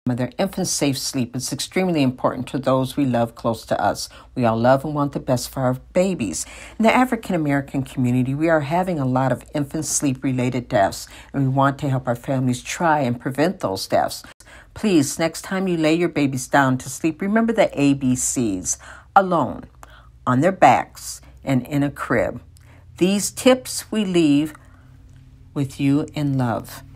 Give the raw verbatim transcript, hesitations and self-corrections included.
Their infant safe sleep is extremely important to those we love close to us. We all love and want the best for our babies. In the African American community, we are having a lot of infant sleep related deaths, and we want to help our families try and prevent those deaths. Please, next time you lay your babies down to sleep, remember the A B Cs: alone, on their backs, and in a crib. These tips we leave with you in love.